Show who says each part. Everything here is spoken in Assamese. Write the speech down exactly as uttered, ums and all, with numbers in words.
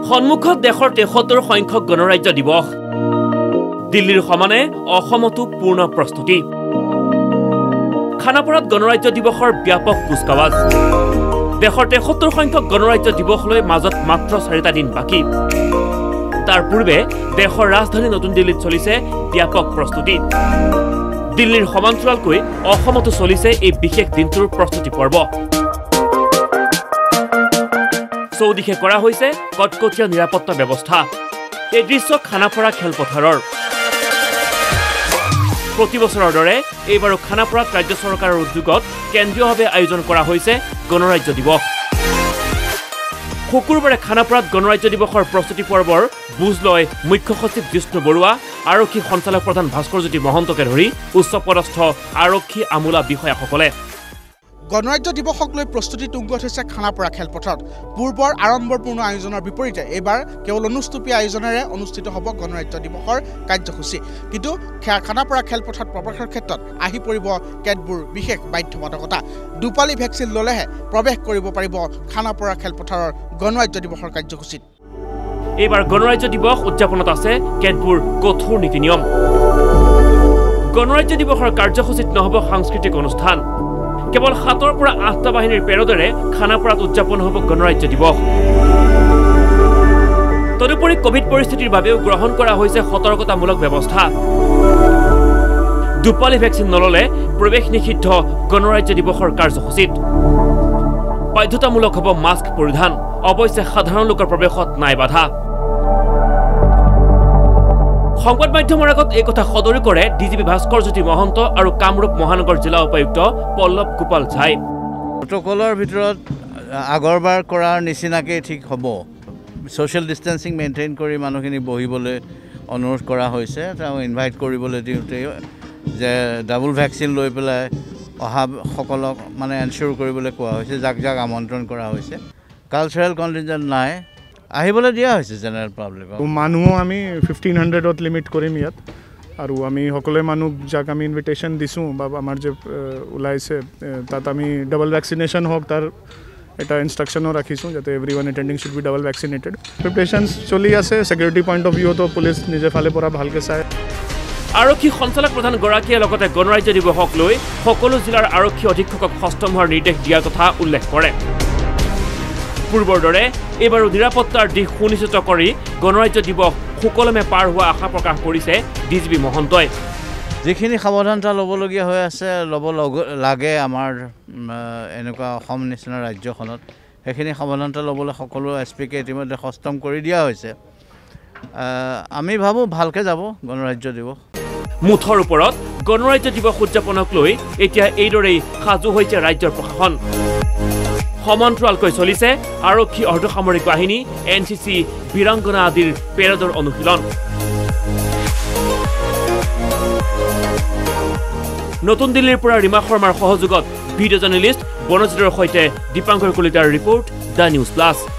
Speaker 1: সন্মুখত দেশৰ তেসত্তৰ সংখ্যক গণৰাজ্য দিৱস দিল্লীৰ সমানে অসমতো পূৰ্ণ প্ৰস্তুতি খানাপাৰাত গণৰাজ্য দিৱসৰ ব্যাপক কুচকাৱাজ দেশৰ তেসত্তৰ সংখ্যক গণৰাজ্য দিৱসলৈ মাজত মাত্ৰ চাৰিটা দিন বাকি তাৰ পূৰ্বে দেশৰ ৰাজধানী নতুন দিল্লীত চলিছে ব্যাপক প্ৰস্তুতি দিল্লীৰ সমান্তৰালকৈ অসমতো চলিছে এই বিশেষ দিনটোৰ প্ৰস্তুতি পৰ্ব চৌদিশে কৰা হৈছে কটকটীয়া নিৰাপত্তা ব্যৱস্থা এই দৃশ্য খানাপাৰা খেলপথাৰৰ প্ৰতি বছৰৰ দৰে এইবাৰো খানাপাৰাত ৰাজ্য চৰকাৰৰ উদ্যোগত কেন্দ্ৰীয়ভাৱে আয়োজন কৰা হৈছে গণৰাজ্য দিৱস শুকুৰবাৰে খানাপাৰাত গণৰাজ্য দিৱসৰ প্ৰস্তুতি পৰ্বৰ বুজ লয় মুখ্য সচিব বিষ্ণু বৰুৱা আৰক্ষী সঞ্চালক প্ৰধান ভাস্কৰজ্যোতি মহন্তকে ধৰি উচ্চপদস্থ আৰক্ষী আমোলা বিষয়াসকলে
Speaker 2: গণৰাজ্য দিৱসক লৈ প্ৰস্তুতি তুংগত হৈছে খানাপাৰা খেলপথাৰত পূৰ্বৰ আড়ম্বৰপূৰ্ণ আয়োজনৰ বিপৰীতে এইবাৰ কেৱল অনুষ্টুপীয়া আয়োজনেৰে অনুষ্ঠিত হ'ব গণৰাজ্য দিৱসৰ কাৰ্যসূচী কিন্তু খানাপাৰা খেলপথাৰত প্ৰৱেশৰ ক্ষেত্ৰত আহি পৰিব কেতবোৰ বিশেষ বাধ্যবাধকতা দুপালি ভেকচিন ল'লেহে প্ৰৱেশ কৰিব পাৰিব খানাপাৰা খেলপথাৰৰ গণৰাজ্য দিৱসৰ কাৰ্যসূচীত
Speaker 1: এইবাৰ গণৰাজ্য দিৱস উদযাপনত আছে কেতবোৰ কঠোৰ নীতি নিয়ম গণৰাজ্য দিৱসৰ কাৰ্যসূচীত নহ'ব সাংস্কৃতিক অনুষ্ঠান কেৱল সাতৰ পৰা আঠটা বাহিনীৰ পেৰদৰে খানাপাৰাত উদযাপন হ'ব গণৰাজ্য দিৱস তদুপৰি কোভিড পৰিস্থিতিৰ বাবেও গ্ৰহণ কৰা হৈছে সতৰ্কতামূলক ব্যৱস্থা দুপালি ভেকচিন নললে প্ৰৱেশ নিষিদ্ধ গণৰাজ্য দিৱসৰ কাৰ্যসূচীত বাধ্যতামূলক হ'ব মাস্ক পৰিধান অৱশ্যে সাধাৰণ লোকৰ প্ৰৱেশত নাই বাধা সংবাদ মাধ্যমৰ আগত এই কথা সদৰি কৰে ডিজিপি ভাস্কৰজ্যোতি মহন্ত আৰু কামৰূপ মহানগৰ জিলা উপায়ুক্ত পল্লৱ গোপাল ঝাই
Speaker 3: প্ৰটকলৰ ভিতৰত আগৰবাৰ কৰাৰ নিচিনাকে ঠিক হ'ব সোশ্যাল ডিস্টেন্সিং মেইনটেইন কৰি মানুহখিনি বহিবলৈ অনুৰোধ কৰা হৈছে তেওঁ ইনভাইট কৰিবলৈ দিওঁতে যে ডাবল ভেকচিন লৈ পেলাই অহা সকলক মানে এনচিয়ৰ কৰিবলৈ কোৱা হৈছে যাক যাক আমন্ত্ৰণ কৰা হৈছে কালচাৰেল কণ্টিনজেণ্ট নাই আহিবলৈ দিয়া হৈছে জেনেৰেল পাব্লিক
Speaker 4: মানুহ আমি ফিফটিন হাণ্ড্ৰেডত লিমিট কৰিম ইয়াত আৰু আমি সকলোৱে মানুহ যাক আমি ইনভিটেশ্যন দিছোঁ বা আমাৰ যে ওলাইছে তাত আমি ডাবল ভেকচিনেশ্যন হওক তাৰ এটা ইনষ্ট্ৰাকশ্যনো ৰাখিছোঁ যাতে everyone attending should be double vaccinated preparations চলি আছে ছিকিউৰিটি পইণ্ট অফ ভিউতো পুলিচ নিজে ফালে পৰা ভালকৈ চায়
Speaker 1: আৰক্ষী সঞ্চালক প্ৰধান গৰাকীয়ে লগতে গণৰাজ্য দিৱসক লৈ সকলো জিলাৰ আৰক্ষী অধীক্ষকক সষ্টম হোৱাৰ নিৰ্দেশ দিয়াৰ কথা উল্লেখ কৰে পূৰ্বৰ দৰে এইবাৰো নিৰাপত্তাৰ দিশ সুনিশ্চিত কৰি গণৰাজ্য দিৱস সুকলমে পাৰ হোৱা আশা প্ৰকাশ কৰিছে ডিজিপি মহন্তই
Speaker 3: যিখিনি সাৱধানতা ল'বলগীয়া হৈ আছে ল'ব লাগে আমাৰ এনেকুৱা অসম নিচিনা ৰাজ্যখনত সেইখিনি সাৱধানতা ল'বলৈ সকলো এছ পিকে ইতিমধ্যে সষ্টম কৰি দিয়া হৈছে আমি ভাবোঁ ভালকৈ যাব গণৰাজ্য দিৱস
Speaker 1: মুঠৰ ওপৰত গণৰাজ্য দিৱস উদযাপনক লৈ এতিয়া এইদৰেই সাজু হৈছে ৰাজ্যৰ প্ৰশাসন সমান্তৰালকৈ চলিছে আৰক্ষী অৰ্ধসামৰিক বাহিনী এন চি চি বীৰাংগনা আদিৰ পেৰেডৰ অনুশীলন নতুন দিল্লীৰ পৰা ৰীমা শৰ্মাৰ সহযোগত ভিডিঅ' জাৰ্নেলিষ্ট বনজিতৰ সৈতে দীপাংকৰ কলিতাৰ ৰিপৰ্ট দ্য নিউজ প্লাছ।